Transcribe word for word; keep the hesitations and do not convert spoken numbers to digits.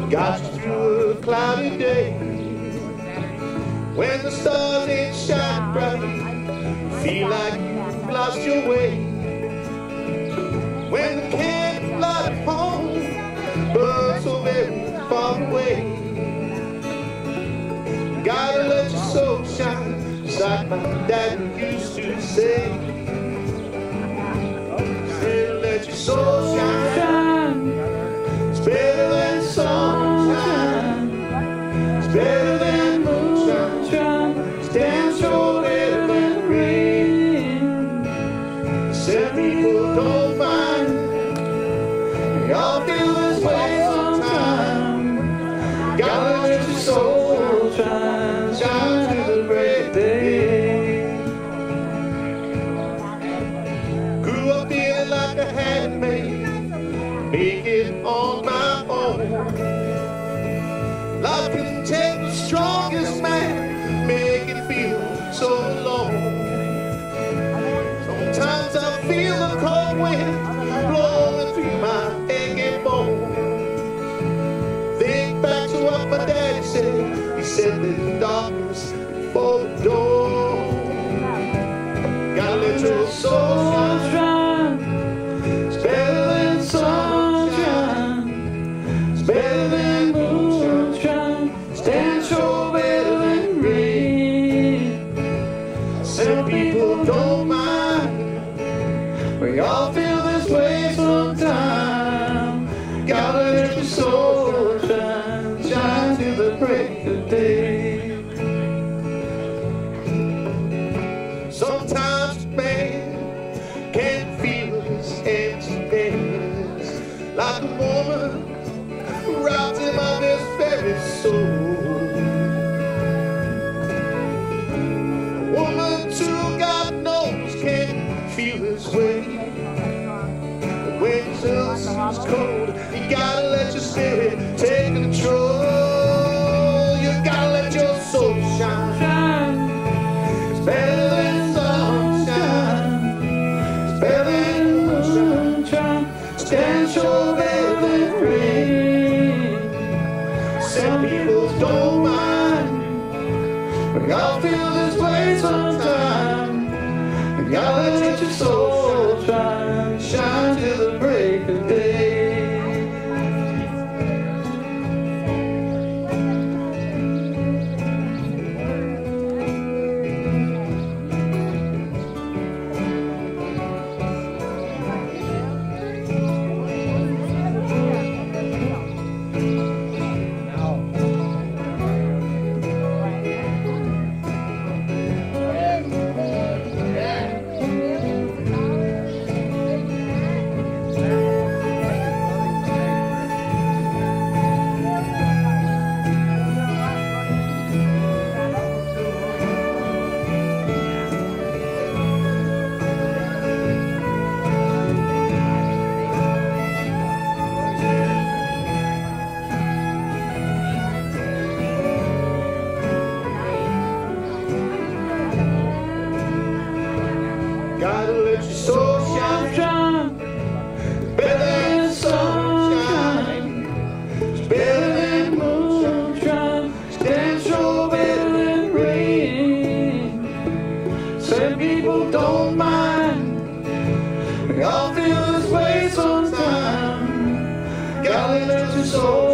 got you through a cloudy day. When the stars ain't shine bright, feel like you've lost your way. When the candlelight at home burns so very far away, gotta let your soul shine, just like my daddy used to say. Say, let your soul shine, it's better than sunshine, it's better than moonshine, it's damn sure better than rain. Some people don't mind, they all feel this way sometime. Gotta let your soul shine, shine to the break of day. Grew up feeling like a handmaid, make it on my own. Life can take the strongest man, make it feel so alone. Sometimes I feel the cold wind blowing through my aching bone. Think back to what my daddy said. He said there's darkness before the door. Gotta let your soul shine, it's better than sunshine, it's better than moonshine, it's damn sure better than rain. Some people don't mind, we all feel this way sometime. Gotta let your soul shine, shine till the break of day. Sometimes man can't feel his emptiness, like a woman wrapped him of his very soul. A woman too, God knows, can't feel his way. When his heart is cold, you gotta let your spirit take control. You gotta let your soul shine. It's better than sunshine, it's better than moonshine, it's damn sure better than rain. Some people don't mind, we all feel this way sometime. You gotta let your soul shine, shine till the break of day. Gotta let your soul shine, shine. It's better than sunshine, it's better than moonshine, it's damn sure better than rain. Some people don't mind, we all feel this way sometime. Gotta let your soul